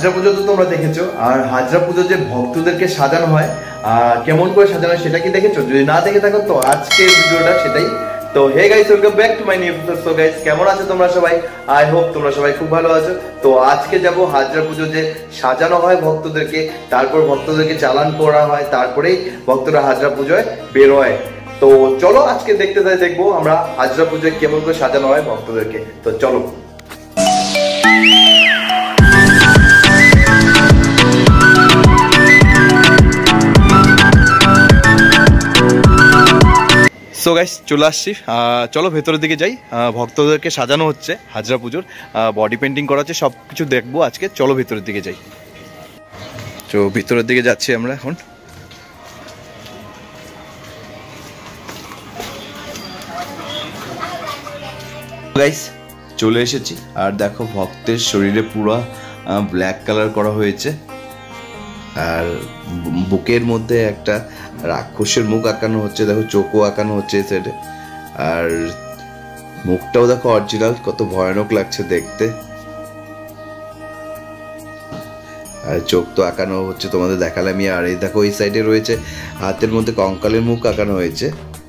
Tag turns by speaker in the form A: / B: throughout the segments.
A: হাজরা পুজো তো তোমরা দেখেছো, আর হাজরা পুজো যে ভক্তদেরকে সাজানো হয় কেমন করে সাজানো হয় সেটা কি দেখেছো? যদি না দেখে থাকো তো আজকের ভিডিওটা সেটাই। তো hey guys, welcome back to my new episode. So guys, কেমন আছো তোমরা সবাই? আই হোপ তোমরা সবাই খুব ভালো আছো। তো আজকে যাব হাজরা পুজো যে সাজানো হয় ভক্তদেরকে, তারপর ভক্তদেরকে চালান করা হয়, তারপরেই ভক্তরা হাজরা পুজোয় বেরোয়। তো চলো আজকে দেখবো আমরা হাজরা পুজোয় কেমন করে সাজানো হয় ভক্তদেরকে। তো চলো। সো গাইস, চলে আসছি, চলো ভেতরের দিকে যাই। ভক্তদেরকে সাজানো হচ্ছে হাজরা পুজোর, বডি পেন্টিং করা হচ্ছে, সব কিছু দেখবো আজকে। চলো ভেতরের দিকে যাই। তো ভিতরের দিকে যাচ্ছি আমরা এখন। গাইস, চলে এসেছি, আর দেখো ভক্তের শরীরে পুরো ব্ল্যাক কালার করা হয়েছে, আর বুকের মধ্যে একটা রাক্ষসের মুখ আঁকানো হচ্ছে, দেখো চোখও আঁকানো হচ্ছে এই সাইডে, আর মুখটাও দেখো অরিজিনাল, কত ভয়ানক লাগছে দেখতে। আর চোখ তো আঁকানো হচ্ছে, তোমাদের দেখালামই। আর এই দেখো এই সাইডে রয়েছে হাতের মধ্যে কঙ্কালের মুখ আঁকানো হয়েছে,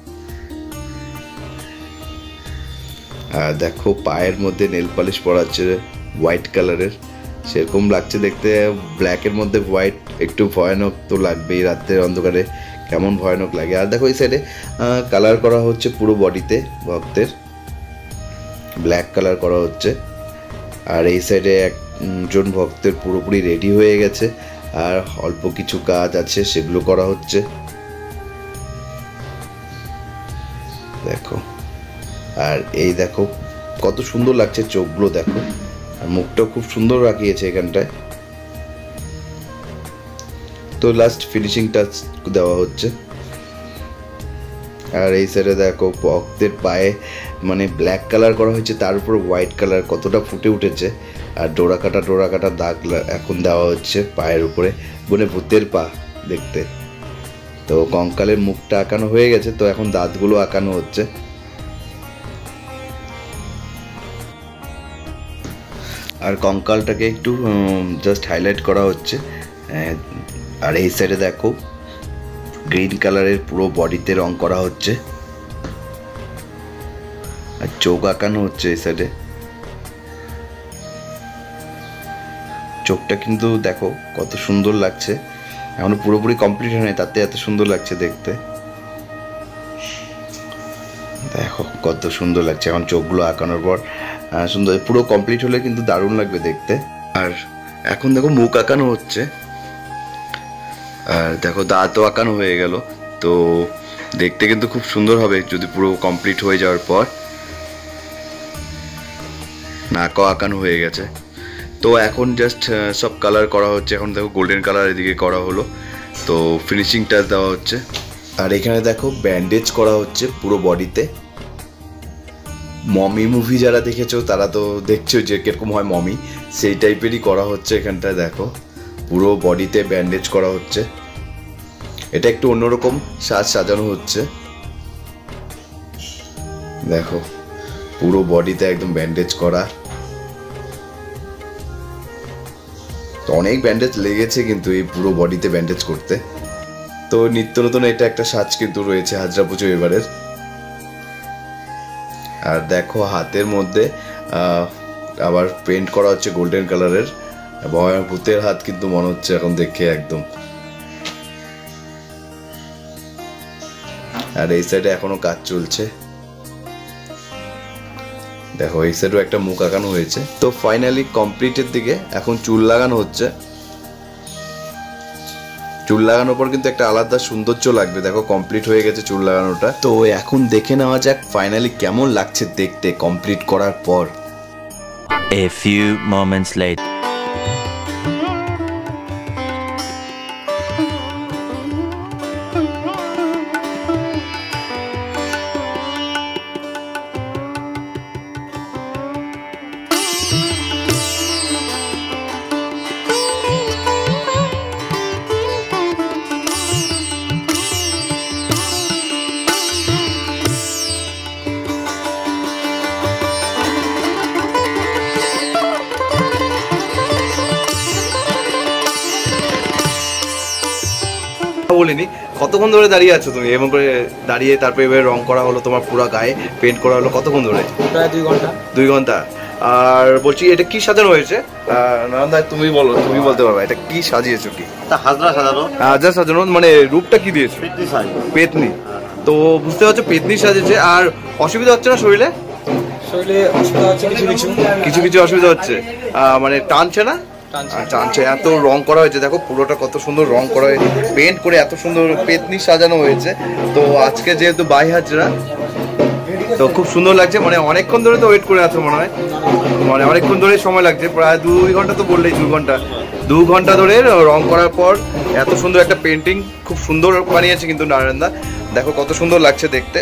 A: আর দেখো পায়ের মধ্যে নেল পালিশ পরা আছে হোয়াইট কালারের, সেরকম লাগছে দেখতে। ব্ল্যাকের মধ্যে হোয়াইট, একটু ভয়ানক তো লাগবেই, রাতের অন্ধকারে কেমন ভয়ানক লাগে। আর দেখো এই সাইডে কালার করা হচ্ছে পুরো বডিতে, ভক্তের ব্ল্যাক কালার করা হচ্ছে। আর এই সাইডে একজন ভক্তের পুরোপুরি রেডি হয়ে গেছে, আর অল্প কিছু কাজ আছে সেগুলো করা হচ্ছে, দেখো। আর এই দেখো কত সুন্দর লাগছে চোখগুলো, দেখো, আর মুখটাও খুব সুন্দর রাখিয়েছে এখানটায়। তো লাস্ট ফিনিশিং টাচ দেওয়া হচ্ছে। আর এই সাইডে দেখো ভক্তের পায়ে মানে ব্ল্যাক কালার করা হয়েছে, তার উপর হোয়াইট কালার কতটা ফুটে উঠেছে। আর ডোরা কাটা দাগ এখন দেওয়া হচ্ছে পায়ের উপরে, মানে ভূতের পা দেখতে। তো কঙ্কালের মুখটা আঁকানো হয়ে গেছে, তো এখন দাঁতগুলো আঁকানো হচ্ছে। আর কঙ্কালটাকে একটু জাস্ট হাইলাইট করা হচ্ছে। আর এই সাইডে দেখো গ্রিন কালারের পুরো বডিতে রং করা হচ্ছে, আর চোখ আঁকানো হচ্ছে এই সাইডে। চোখটা কিন্তু দেখো কত সুন্দর লাগছে, এখনো পুরোপুরি কমপ্লিট হয়নি, তাতে এত সুন্দর লাগছে দেখতে। দেখো কত সুন্দর লাগছে এখন চোখগুলো আঁকানোর পর, সুন্দর পুরো কমপ্লিট হলে কিন্তু দারুণ লাগবে দেখতে। আর এখন দেখো মুখ আঁকানো হচ্ছে, আর দেখো দাঁতও আঁকানো হয়ে গেল। তো দেখতে কিন্তু খুব সুন্দর হবে যদি পুরো কমপ্লিট হয়ে যাওয়ার পর। নাকও আঁকানো হয়ে গেছে। তো এখন জাস্ট সব কালার করা হচ্ছে। এখন দেখো গোল্ডেন কালার এদিকে করা হলো, তো ফিনিশিং টাচ দেওয়া হচ্ছে। আর এখানে দেখো ব্যান্ডেজ করা হচ্ছে পুরো বডিতে। মমি মুভি যারা দেখেছো তারা তো দেখছো যে কিরকম হয় মমি, সেই টাইপেরই করা হচ্ছে এখানটায়। দেখো পুরো বডিতে ব্যান্ডেজ করা হচ্ছে, এটা একটু অন্যরকম সাজানো হচ্ছে। দেখো পুরো বডিতে একদম ব্যান্ডেজ করা, তো অনেক ব্যান্ডেজ লেগেছে কিন্তু এই পুরো বডিতে ব্যান্ডেজ করতে। তো নিত্য নতুন এটা একটা সাজ কিন্তু রয়েছে হাজরা পুজো এবারের। আর দেখো হাতের মধ্যে আবার পেন্ট করা হচ্ছে গোল্ডেন কালারের, ভূতের হাত কিন্তু মনে হচ্ছে এখন দেখে একদম। আর এই সাইডে এখনো কাজ চলছে, দেখো এই সাইডেও একটা মুখ আঁকানো হয়েছে। তো ফাইনালি কমপ্লিটের দিকে এখন চুল লাগানো হচ্ছে। চুল লাগানোর পর কিন্তু একটা আলাদা সৌন্দর্য লাগবে, দেখো কমপ্লিট হয়ে গেছে চুল লাগানোটা। তো এখন দেখে নেওয়া যাক ফাইনালি কেমন লাগছে দেখতে কমপ্লিট করার পর।
B: A few moments later.
A: বলিনি, কতক্ষণ ধরে দাঁড়িয়ে আছো তুমি এমন করে দাঁড়িয়ে? তারপরে এবার রং করা হলো, তোমার পুরো গায়ে পেন্ট করা হলো, কতক্ষণ ধরে?
C: প্রায় 2 ঘন্টা।
A: 2 ঘন্টা। আর বলছি এটা কি সাজানো হয়েছে? নারায়ণ তুমি বলো, তুমি বলতে পারবে এটা কি সাজিয়েছো? কি
D: হাজরা সাজানো?
A: হাজরা সাজানো মানে রূপটা কি দিয়েছো? পেতনি। তো বুঝতে পারছো পেতনি সাজিয়েছে। আর অসুবিধা হচ্ছে না শরীরে?
C: শরীরে অসুবিধা হচ্ছে
A: কিছু কিছু অসুবিধা হচ্ছে, মানে টানছে না? টানছে। এত রং করা হয়েছে, দেখো পুরোটা কত সুন্দর রং করা হয়েছে, পেন্ট করে এত সুন্দর পেতনি সাজানো হয়েছে। তো আজকে যেহেতু বাই হাজরা, তো খুব সুন্দর লাগছে। মানে অনেকক্ষণ ধরে তো ওয়েট করে আছো মনে হয়, মানে অনেকক্ষণ ধরে সময় লাগছে, প্রায় 2 ঘন্টা তো বললেই, 2 ঘন্টা। 2 ঘন্টা ধরে রং করার পর এত সুন্দর একটা পেন্টিং, খুব সুন্দর বানিয়েছে কিন্তু নারায়ণদা। দেখো কত সুন্দর লাগছে দেখতে।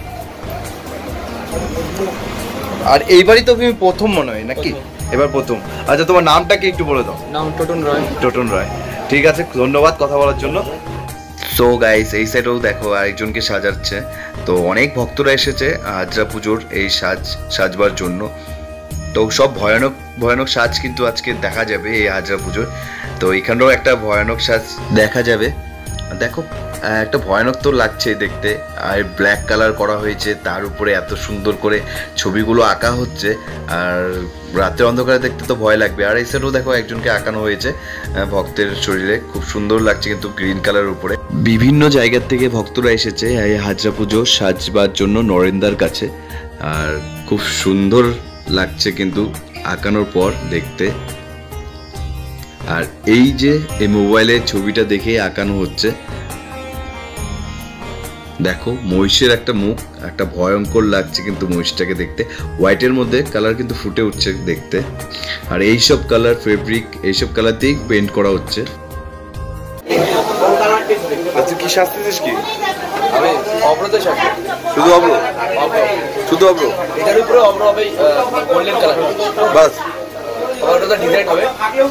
A: আর এইবারই তো তুমি প্রথম মনে হয় নাকি? এবার প্রথম। আচ্ছা তোমার নামটা কি একটু বলে দাও?
C: নাম টোটন রয়।
A: টোটন রয়, ঠিক আছে, ধন্যবাদ কথা বলার জন্য। সো গাইস, এই সাইডেও দেখো আরেকজনকে সাজাচ্ছে। তো অনেক ভক্তরা এসেছে হাজরা পুজোর এই সাজবার জন্য। তো সব ভয়ানক ভয়ানক সাজ কিন্তু আজকে দেখা যাবে এই হাজরা পুজোর। তো এখানেও একটা ভয়ানক সাজ দেখা যাবে। দেখো একটা ভয়ানক তো লাগছে দেখতে। আর ব্ল্যাক কালার করা হয়েছে, তার উপরে এত সুন্দর করে ছবিগুলো আঁকা হচ্ছে। আর রাতের অন্ধকারে দেখতে তো ভয় লাগবে। আর এই সাইডেও দেখো একজনকে আঁকানো হয়েছে ভক্তের শরীরে, খুব সুন্দর লাগছে কিন্তু গ্রিন কালার উপরে। বিভিন্ন জায়গার থেকে ভক্তরা এসেছে এই হাজরা পুজো সাজবার জন্য নরেন্দার কাছে। আর খুব সুন্দর লাগছে কিন্তু আঁকানোর পর দেখতে। আর এই যে এই মোবাইলের ছবিটা দেখে আঁকানো হচ্ছে, দেখো মহিষের একটা মুখ, একটা ভয়ঙ্কর লাগছে কিন্তু মহিষটাকে দেখতে। হোয়াইটের মধ্যে কালার কিন্তু ফুটে উঠছে দেখতে। আর এইসব কালার ফেব্রিক, এইসব কালার দিয়েই পেন্ট করা হচ্ছে। আচ্ছা কি শাস্তিছিস কি?
C: আমি অব্রতে শাড়ি।
A: শুধু অব্র? শুধু অব্র?
C: এটার উপরে অব্র হবে গোল্ডেন কালার।
A: বাস?
C: আবার ওটা ডিজাইন হবে।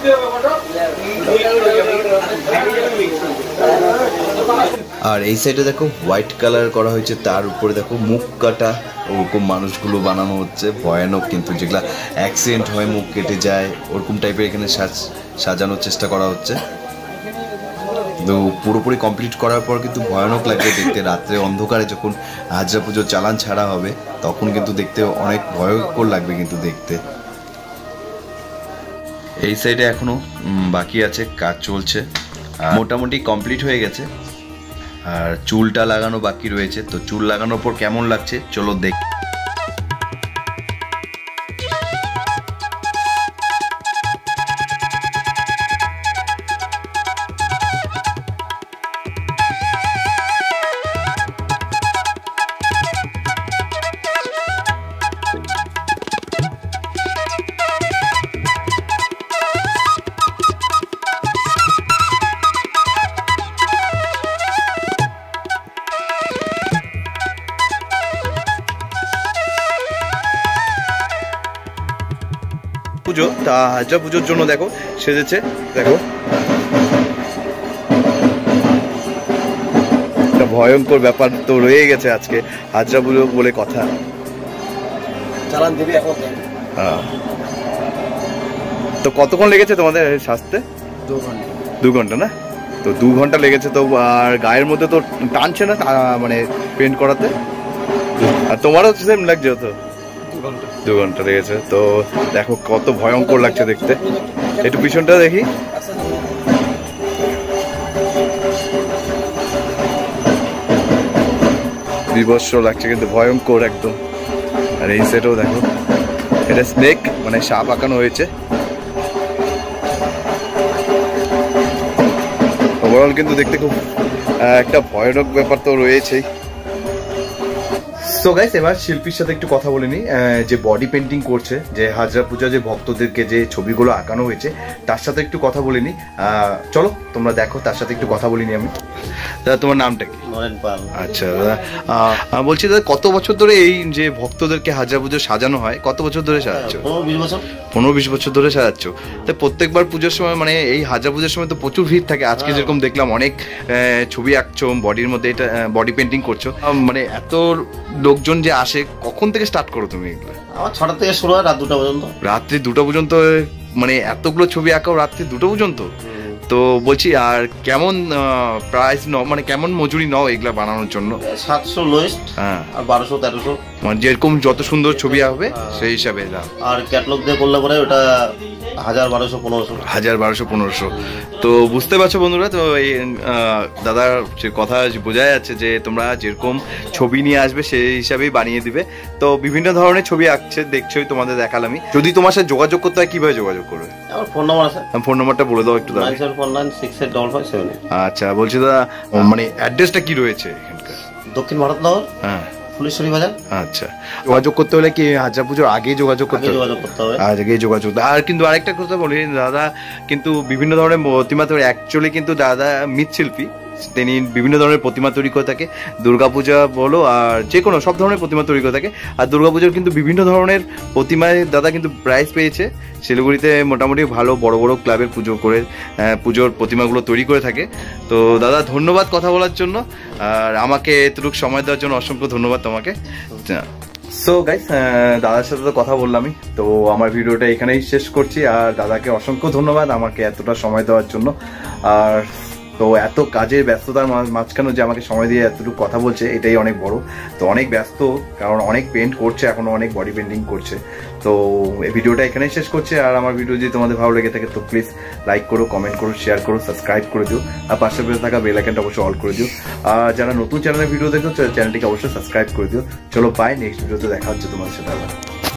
A: আর এই সাইডে দেখো হোয়াইট কালার করা হয়েছে, তার উপরে দেখো মুখ কাটা ওরকম মানুষগুলো বানানো হচ্ছে, ভয়ানক কিন্তু, যেগুলা অ্যাক্সিডেন্ট হয় মুখ কেটে যায় ওরকম টাইপের এখানে সাজানোর চেষ্টা করা হচ্ছে। তো পুরোপুরি কমপ্লিট করার পর কিন্তু ভয়ানক লাগবে দেখতে। রাত্রে অন্ধকারে যখন হাজরা পুজোর চালান ছাড়া হবে তখন কিন্তু দেখতে অনেক ভয়ঙ্কর লাগবে কিন্তু দেখতে। এই সাইডে এখনো বাকি আছে, কাজ চলছে, মোটামুটি কমপ্লিট হয়ে গেছে। আর চুলটা লাগানো বাকি রয়েছে। তো চুল লাগানোর পর কেমন লাগছে চলো দেখ। পুজো, তা হাজরা পুজোর জন্য দেখো সেজেছে, দেখো একটা ভয়ঙ্কর ব্যাপার তো রয়ে গেছে আজকে হাজরা পুজো বলে কথা।
C: চালান দিবি এখন।
A: হ্যাঁ, তো কতক্ষণ লেগেছে তোমাদের সাজতে?
C: 2 ঘন্টা।
A: 2 ঘন্টা না? তো 2 ঘন্টা লেগেছে। তো আর গায়ের মধ্যে তো টানছে না মানে পেন্ট করাতে? আর তোমারও সেম লাগছে তো? 2 ঘন্টা লেগেছে। তো দেখো কত ভয়ঙ্কর লাগছে দেখতে। একটু পিছনটা দেখি। বিভৎস লাগছে কিন্তু ভয়ঙ্কর একদম। আর এই সাইডেও দেখো, এটা স্নেক মানে সাপ আঁকানো হয়েছে। ওভারঅল কিন্তু দেখতে খুব একটা ভয়ানক ব্যাপার তো রয়েছেই। সো গাইস, এবার শিল্পীর সাথে একটু কথা বলে নি, যে বডি পেন্টিং করছে, যে হাজরা পূজা যে ভক্তদেরকে যে ছবিগুলো আঁকানো হয়েছে তার সাথে একটু কথা বলে নি। চলো তোমরা দেখো, তার সাথে একটু কথা বলিনি আমি। দাদা তোমার নামটা কি?
D: নরেন পাল।
A: আচ্ছা দাদা, বলছি দাদা কত বছর ধরে এই যে ভক্তদেরকে হাজরা পুজো সাজানো হয়, কত বছর ধরে সাজাচ্ছ?
D: 15-20 বছর।
A: 15-20 বছর ধরে সাজাচ্ছ। তো প্রত্যেকবার পুজোর সময় মানে এই হাজরা পুজোর সময় তো প্রচুর ভিড় থাকে। আজকে যেরকম দেখলাম অনেক ছবি আঁকছো বডির মধ্যে, এটা বডি পেন্টিং করছো, মানে এত লোকজন যে আসে, কখন থেকে স্টার্ট করো তুমি এগুলো?
D: আমার 6টা থেকে শুরু হয় রাত 2টা পর্যন্ত।
A: রাত্রি 2টা পর্যন্ত? মানে এতগুলো ছবি আঁকাও রাত্রি 2টা পর্যন্ত? তো বলছি আর কেমন প্রাইস নাও, মানে কেমন মজুরি নাও এগুলা বানানোর জন্য?
D: 700 লোয়েস্ট,
A: হ্যাঁ,
D: আর 1200 1300,
A: মানে যেরকম যত সুন্দর ছবি হবে সেই হিসাবে দাম।
D: আর ক্যাটালগ দিয়ে করলে পরে ওটা 1000 1200 1500।
A: 1000 1200 1500। তো বুঝতে পারছো বন্ধুরা, তো এই দাদার যে কথা বোঝা যাচ্ছে যে তোমরা যেরকম ছবি নিয়ে আসবে সেই হিসাবেই বানিয়ে দিবে। তো বিভিন্ন ধরনের ছবি আঁকছে, দেখছোই, তোমাদের দেখালামই। যদি তোমার সাথে যোগাযোগ করতে হয় কিভাবে যোগাযোগ করবে?
D: আমার ফোন নাম্বার আছে,
A: ফোন নাম্বারটা বলে দাও একটু দাদা।
D: 9749685578।
A: আচ্ছা, বলছি দাদা মানে অ্যাড্রেসটা কি রয়েছে এখানকার?
D: দক্ষিণ ভারতনগর,
A: হ্যাঁ,
D: ফুলেশ্বরী বাজার।
A: আচ্ছা, যোগাযোগ করতে হলে কি হাজরা পুজোর আগে যোগাযোগ করতে
D: আগে
A: হবে?
D: যোগাযোগ করতে হবে।
A: আগে যোগাযোগ। আর কিন্তু আরেকটা কথা বলি, দাদা কিন্তু বিভিন্ন ধরনের প্রতিমা তৈরি, অ্যাকচুয়ালি কিন্তু দাদা মৃৎশিল্পী, তিনি বিভিন্ন ধরনের প্রতিমা তৈরি করে থাকে। দুর্গাপূজা বলো আর যে কোনো সব ধরনের প্রতিমা তৈরি করে থাকে। আর দুর্গাপূজার কিন্তু বিভিন্ন ধরনের প্রতিমায় দাদা কিন্তু প্রাইজ পেয়েছে। শিলিগুড়িতে মোটামুটি ভালো বড় বড় ক্লাবের পুজো করে পুজোর প্রতিমাগুলো তৈরি করে থাকে। তো দাদা ধন্যবাদ কথা বলার জন্য, আর আমাকে এতটুকু সময় দেওয়ার জন্য অসংখ্য ধন্যবাদ তোমাকে। সো গাইস, দাদার সাথে তো কথা বললামই, তো আমার ভিডিওটা এখানেই শেষ করছি। আর দাদাকে অসংখ্য ধন্যবাদ আমাকে এতটা সময় দেওয়ার জন্য। আর তো এত কাজের ব্যস্ততার মাঝখানে যে আমাকে সময় দিয়ে এতটুকু কথা বলছে, এটাই অনেক বড়। তো অনেক ব্যস্ত, কারণ অনেক পেন্ট করছে, এখনো অনেক বডি পেন্টিং করছে। তো এই ভিডিওটা এখানেই শেষ করছি। আর আমার ভিডিও যদি তোমাদের ভালো লেগে থাকে তো প্লিজ লাইক করো, কমেন্ট করো, শেয়ার করো, সাবস্ক্রাইব করে দিও, আর পাশে পেয়ে থাকা বেল আইকনটা অবশ্যই অল করে দিও। আর যারা নতুন চ্যানেলের ভিডিও দেখো চ্যানেলটিকে অবশ্যই সাবস্ক্রাইব করে দিও। চলো বাই, নেক্সট ভিডিওতে দেখা হচ্ছে তোমাদের সাথে।